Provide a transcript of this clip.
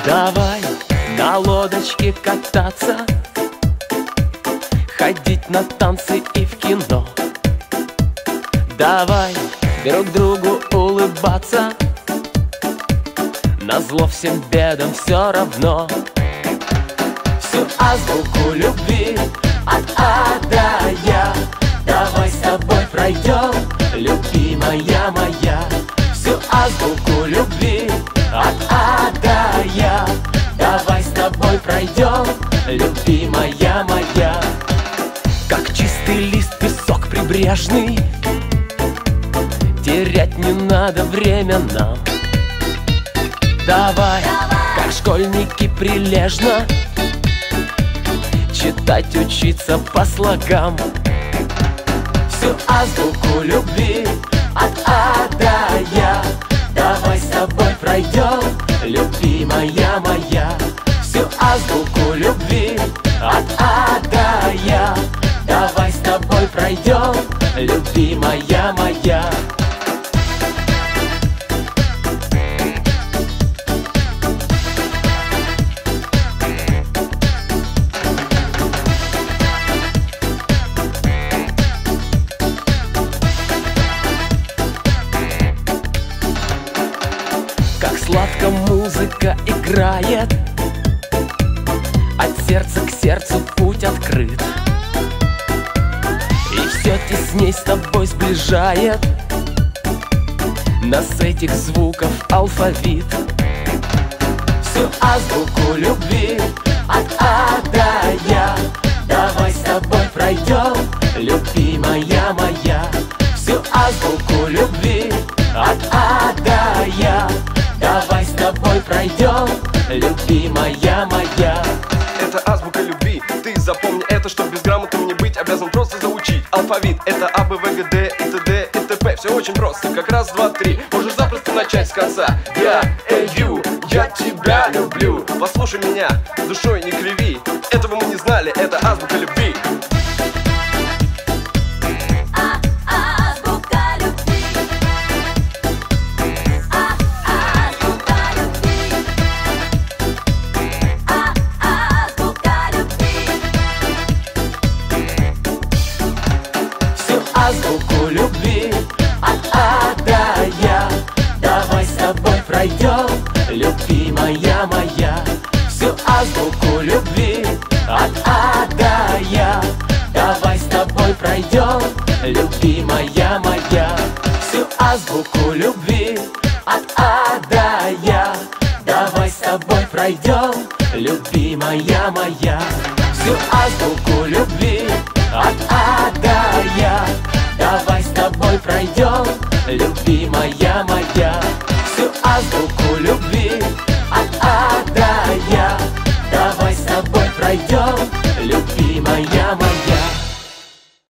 Давай на лодочке кататься, ходить на танцы и в кино. Давай друг другу улыбаться, назло всем бедам все равно. Всю азбуку любви от А до Я давай с тобой пройдем, любимая моя. Всю азбуку любви от А до Я давай с тобой пройдем, любимая моя. Как чистый лист песок прибрежный, терять не надо время нам. Давай, как школьники прилежно читать, учиться по слогам. Всю азбуку любви от А до Я давай с тобой пройдем, любимая моя. Всю азбуку любви от А до Я давай с тобой пройдем, любимая моя. Как сладко музыка играет, от сердца к сердцу путь открыт, и все тесней с тобой сближает нас этих звуков алфавит. Всю азбуку любви от А до Я давай с тобой пройдем, любимая моя. Всю азбуку любви от А до Я давай с тобой пройдем, любимая моя. Это азбука любви, ты запомни это, чтоб безграмотным не быть, обязан просто заучить алфавит. Это А, Б, В, Г, Д, и т.д. и т.п. Все очень просто, как раз, два, три. Можешь запросто начать с конца. Я, ю, я тебя люблю. Послушай меня, душой не криви. Этого мы не знали, это азбука любви. Азбуку любви от А до Я давай с тобой пройдем, любимая моя. Всю азбуку любви от А до Я давай с тобой пройдем, любимая моя. Всю азбуку любви от А до Я давай с тобой пройдем, любимая моя. Всю азбуку любви от А до Я давай с тобой пройдем, любимая моя.